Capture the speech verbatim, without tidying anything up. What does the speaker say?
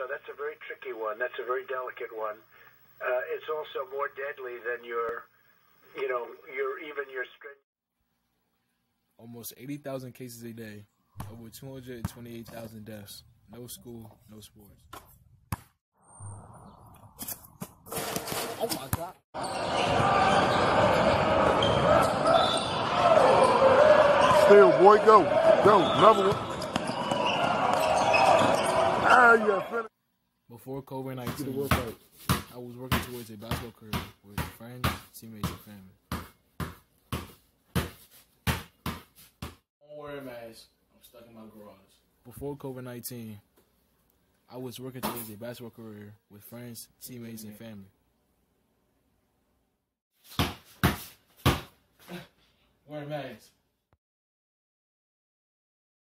also, that's a very tricky one. That's a very delicate one. Uh, it's also more deadly than your, you know, your even your strength. Almost eighty thousand cases a day, over two hundred twenty-eight thousand deaths. No school, no sports. Oh my God. Still, boy, go. Go. Another one. Ah, yeah, finish. Before COVID nineteen, I was working towards a basketball career with friends, teammates, and family. Don't wear a mask. I'm stuck in my garage. Before COVID nineteen, I was working towards a basketball career with friends, teammates, and family. Wear a mask.